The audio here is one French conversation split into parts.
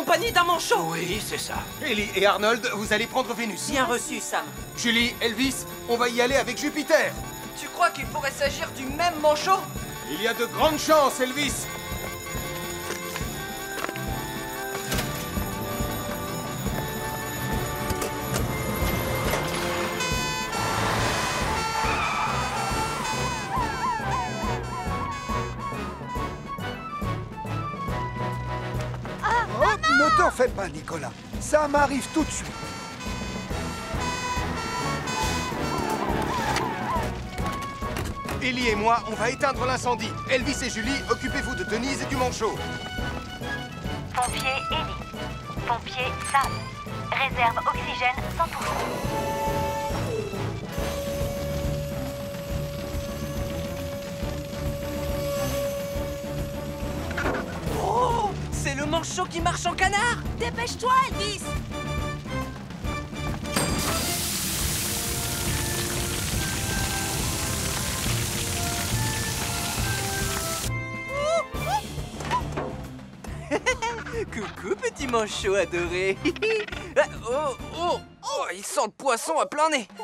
compagnie d'un manchot. Oui, c'est ça. Ellie et Arnold, vous allez prendre Vénus. Bien reçu, Sam. Julie, Elvis, on va y aller avec Jupiter. Tu crois qu'il pourrait s'agir du même manchot? Il y a de grandes chances, Elvis. Ne t'en fais pas, Nicolas. Ça m'arrive tout de suite. Ellie et moi, on va éteindre l'incendie. Elvis et Julie, occupez-vous de Denise et du manchot. Pompier Ellie. Pompier Sam. Réserve oxygène 100%. Oh, c'est le manchot qui marche en canard. Dépêche-toi, Elvis! Coucou, petit manchot adoré. Oh, il sent le poisson à plein nez.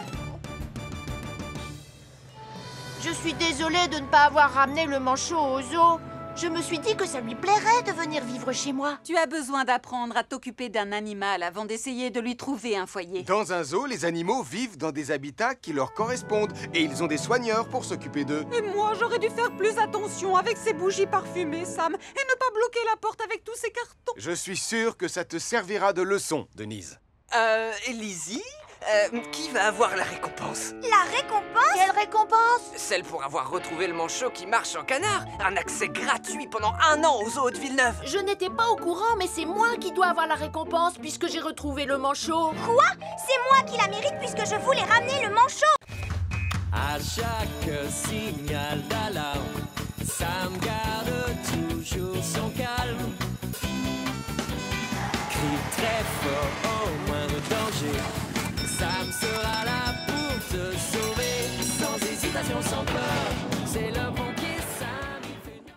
Je suis désolée de ne pas avoir ramené le manchot au zoo. Je me suis dit que ça lui plairait de venir vivre chez moi. Tu as besoin d'apprendre à t'occuper d'un animal avant d'essayer de lui trouver un foyer. Dans un zoo, les animaux vivent dans des habitats qui leur correspondent et ils ont des soigneurs pour s'occuper d'eux. Et moi, j'aurais dû faire plus attention avec ces bougies parfumées, Sam, et ne pas bloquer la porte avec tous ces cartons. Je suis sûr que ça te servira de leçon, Denise. Lizzie, qui va avoir la récompense? La récompense? Quelle récompense? Celle pour avoir retrouvé le manchot qui marche en canard. Un accès gratuit pendant 1 an au zoo de Villeneuve. Je n'étais pas au courant, mais c'est moi qui dois avoir la récompense puisque j'ai retrouvé le manchot. Quoi? C'est moi qui la mérite puisque je voulais ramener le manchot. À chaque signal d'alarme, Sam garde toujours son calme. Crie très fort au moindre danger. Sam sera là pour te sauver, sans hésitation, sans peur. C'est le bon